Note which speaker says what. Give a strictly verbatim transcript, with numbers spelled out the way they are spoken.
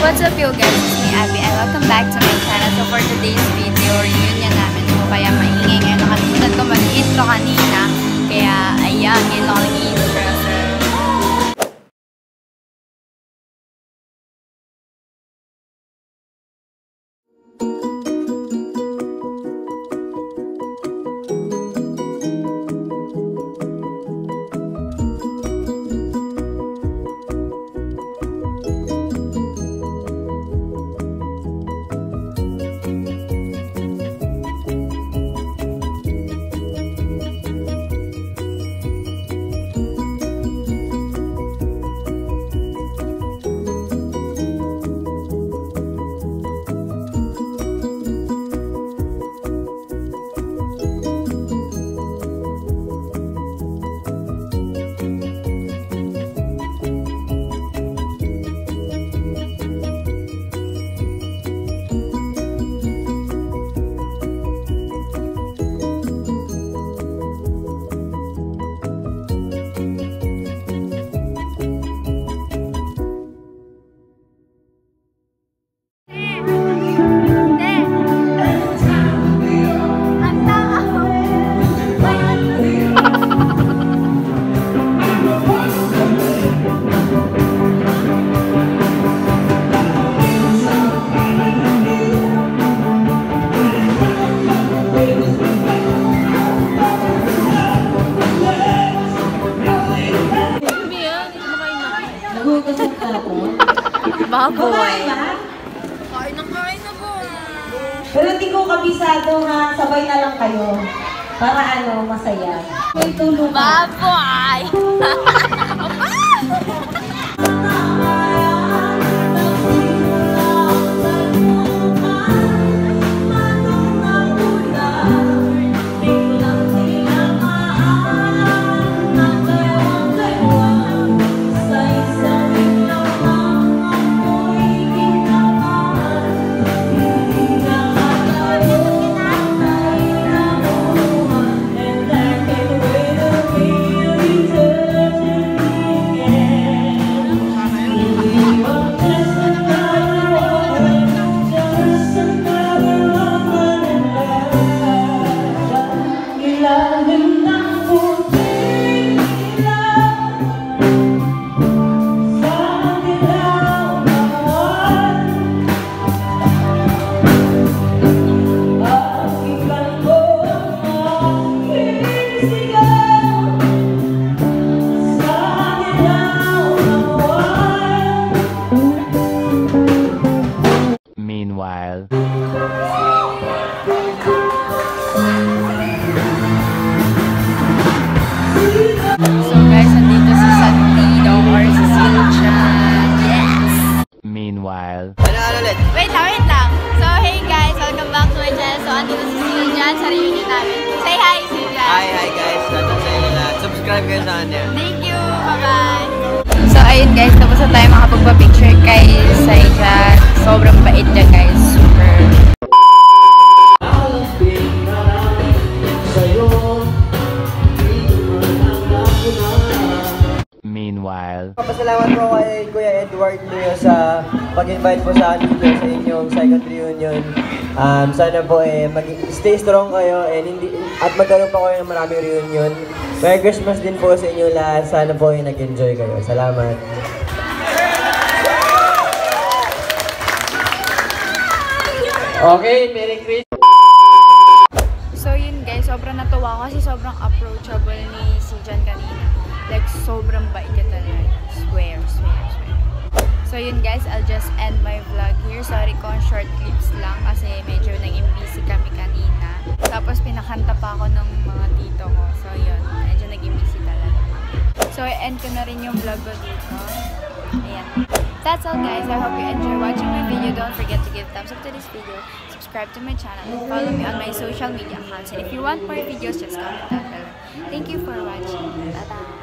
Speaker 1: what's up you guys? It's me Abby and welcome back to my channel. So for today's video, reunion namin. So kaya maingay ngayon. Nakalimutan ko mag-intro kanina. Kaya ayan, ngayon ako nag-intro. Baboy. Kain ng kain na po.
Speaker 2: Pero hindi ko kabisado ha, sabay na lang kayo. Para ano, masaya. May tulong.
Speaker 1: Baboy!
Speaker 3: Meanwhile.
Speaker 1: So guys, nandito si Santino or si Silja. Yes!
Speaker 3: Meanwhile.
Speaker 1: Ano, ano ulit? Wait lang, wait lang. So hey guys, welcome back to my channel. So andito si Silja sa reunion namin. Say hi, Silja!
Speaker 4: Hi, hi guys. Shoutout sa inyo lahat. Subscribe kayo sa kanya.
Speaker 1: Thank you! Bye-bye! So ayun guys, tapos na tayo makapagpa-picture kay Silja. Sobrang bait niya guys. Super.
Speaker 3: Meanwhile.
Speaker 4: Papasalamat po kay Kuya Edward Leo sa pag-invite po sa amin dito sa inyong second reunion. Um, sana po eh, mag-stay strong kayo and hindi, at magkaroon pa kayo ng maraming reunion. Merry Christmas din po sa inyo lahat. Sana po eh, nag-enjoy kayo. Salamat. Okay, Merry Christmas.
Speaker 1: So yun guys, sobrang natuwa ko kasi sobrang approachable ni si John kanina. Like sobrang bait niya talaga. Swear, swear, swear. So yun guys, I'll just end my vlog here. Sorry kung short clips lang kasi medyo naging busy kami kanina. Tapos pinakanta pa ako ng mga tito ko. So yun, medyo naging busy talaga. So end ko na rin yung vlog ko dito. Ayan. That's all guys. I hope you enjoy watching my video. Don't forget to give thumbs up to this video. Subscribe to my channel and follow me on my social media accounts. And if you want more videos, just comment down below. Thank you for watching. Bye bye.